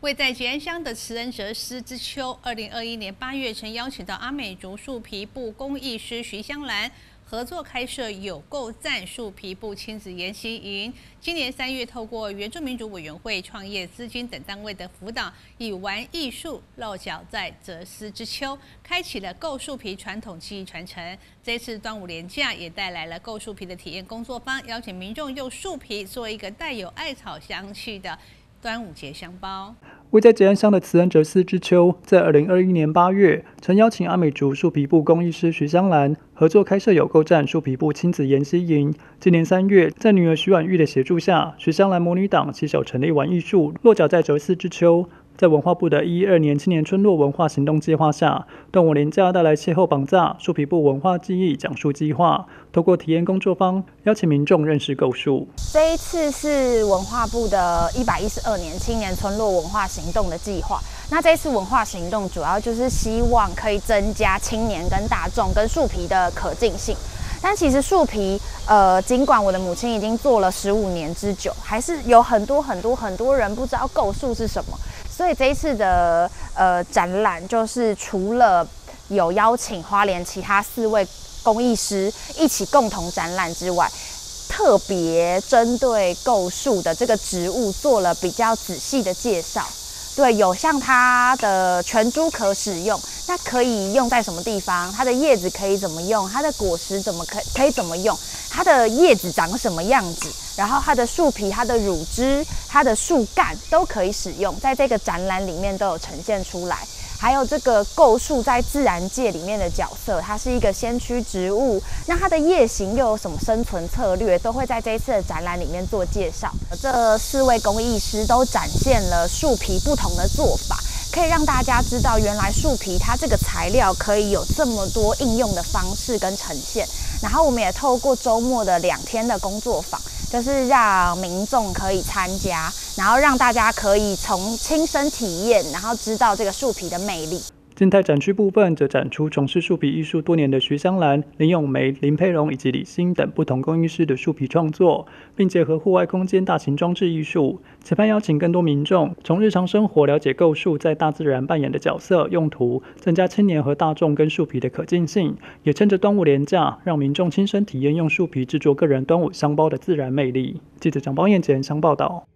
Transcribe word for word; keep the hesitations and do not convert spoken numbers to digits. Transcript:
位在吉安乡的慈恩哲思之丘，二零二一年八月曾邀请到阿美族树皮布工艺师徐香兰合作开设有够赞树皮布亲子研习营。今年三月，透过原住民族委员会、创业资金等单位的辅导，以玩艺术落脚在哲思之丘，开启了构树皮传统技艺传承。这次端午连假也带来了构树皮的体验工作坊，邀请民众用树皮做一个带有艾草香气的端午节香包。 位在吉安乡的慈恩哲思之丘，在二零二一年八月，曾邀请阿美族树皮布工艺师徐香兰合作开设有够赞树皮布亲子研习营。今年三月，在女儿徐婉玉的协助下，徐香兰母女党携手成立玩艺术，落脚在哲思之丘。在文化部的一一二年青年村落文化行动计划下，端午连假带来气候绑架树皮布文化记忆讲述计划，透过体验工作坊，邀请民众认识构树。 这一次是文化部的一百一十二年青年村落文化行动的计划。那这一次文化行动主要就是希望可以增加青年跟大众跟树皮的可近性。但其实树皮，呃，尽管我的母亲已经做了十五年之久，还是有很多很多很多人不知道构树是什么。所以这一次的呃展览，就是除了有邀请花莲其他四位工艺师一起共同展览之外，特别针对构树的这个植物做了比较仔细的介绍。对，有像它的全株可使用，那可以用在什么地方？它的叶子可以怎么用？它的果实怎么可可以怎么用？它的叶子长什么样子？然后它的树皮、它的乳汁、它的树干都可以使用，在这个展览里面都有呈现出来。还有这个构树在自然界里面的角色，它是一个先驱植物，那它的叶型又有什么生存策略，都会在这一次的展览里面做介绍。这四位工艺师都展现了树皮不同的做法，可以让大家知道原来树皮它这个材料可以有这么多应用的方式跟呈现。然后我们也透过周末的两天的工作坊，就是让民众可以参加，然后让大家可以从亲身体验，然后知道这个树皮的魅力。 静态展区部分则展出从事树皮艺术多年的徐香兰、林咏梅、林佩蓉以及李欣等不同工艺师的树皮创作，并结合户外空间大型装置艺术。此番邀请更多民众从日常生活了解构树在大自然扮演的角色、用途，增加青年和大众跟树皮的可近性。也趁着端午连假，让民众亲身体验用树皮制作个人端午香包的自然魅力。记者蒋邦彦吉安乡报道。